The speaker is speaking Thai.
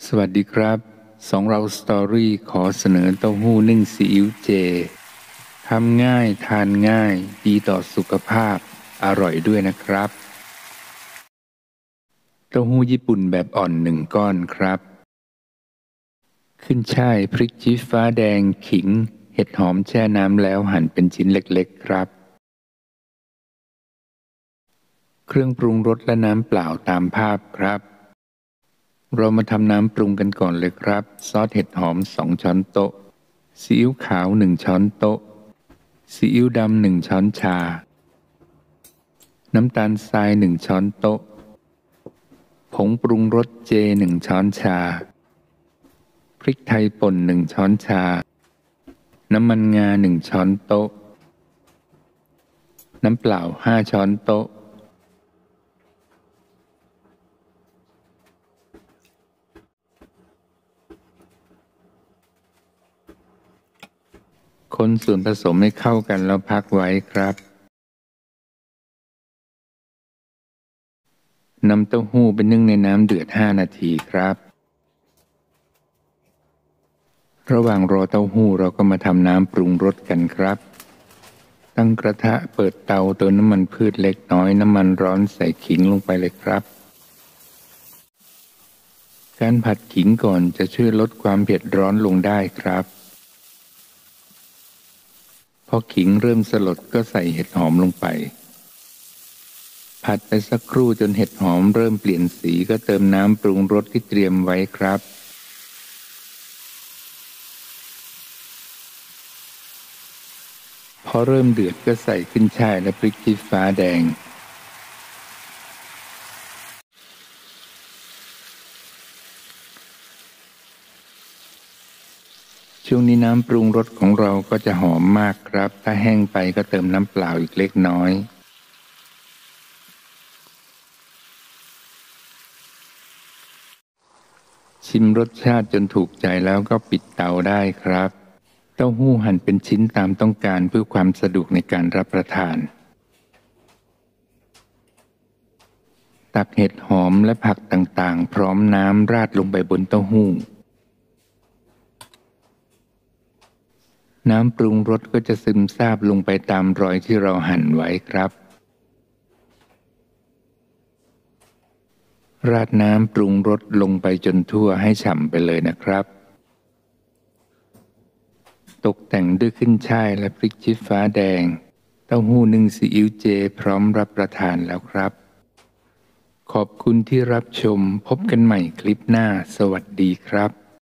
สวัสดีครับสองเราสตอรี่ขอเสนอเต้าหู้นึ่งซีอิ๊วเจทำง่ายทานง่ายดีต่อสุขภาพอร่อยด้วยนะครับเต้าหู้ญี่ปุ่นแบบอ่อน1 ก้อนครับขึ้นช่ายพริกชี้ฟ้าแดงขิงเห็ดหอมแช่น้ำแล้วหั่นเป็นชิ้นเล็กๆครับเครื่องปรุงรสและน้ำเปล่าตามภาพครับเรามาทำน้ำปรุงกันก่อนเลยครับซอสเห็ดหอม2 ช้อนโต๊ะซีอิ๊วขาว1 ช้อนโต๊ะซีอิ๊วดำ1 ช้อนชาน้ำตาลทราย1 ช้อนโต๊ะผงปรุงรสเจ1 ช้อนชาพริกไทยป่น1 ช้อนชาน้ำมันงา1 ช้อนโต๊ะน้ำเปล่า5 ช้อนโต๊ะคนส่วนผสมให้เข้ากันแล้วพักไว้ครับนำเต้าหู้ไปนึ่งในน้ำเดือด5 นาทีครับระหว่างรอเต้าหู้เราก็มาทำน้ำปรุงรสกันครับตั้งกระทะเปิดเตาเติมน้ำมันพืชเล็กน้อยน้ำมันร้อนใส่ขิงลงไปเลยครับการผัดขิงก่อนจะช่วยลดความเผ็ดร้อนลงได้ครับพอขิงเริ่มสลดก็ใส่เห็ดหอมลงไปผัดไปสักครู่จนเห็ดหอมเริ่มเปลี่ยนสีก็เติมน้ำปรุงรสที่เตรียมไว้ครับพอเริ่มเดือดก็ใส่ขึ้นฉ่ายและพริกชี้ฟ้าแดงช่วงนี้น้ำปรุงรสของเราก็จะหอมมากครับถ้าแห้งไปก็เติมน้ำเปล่าอีกเล็กน้อยชิมรสชาติจนถูกใจแล้วก็ปิดเตาได้ครับเต้าหู้หั่นเป็นชิ้นตามต้องการเพื่อความสะดวกในการรับประทานตักเห็ดหอมและผักต่างๆพร้อมน้ำราดลงไปบนเต้าหู้น้ำปรุงรสก็จะซึมซาบลงไปตามรอยที่เราหั่นไว้ครับราดน้ำปรุงรสลงไปจนทั่วให้ฉ่ำไปเลยนะครับตกแต่งด้วยขึ้นฉ่ายและพริกชี้ฟ้าแดงเต้าหู้นึ่งซีอิ๊วเจพร้อมรับประทานแล้วครับขอบคุณที่รับชมพบกันใหม่คลิปหน้าสวัสดีครับ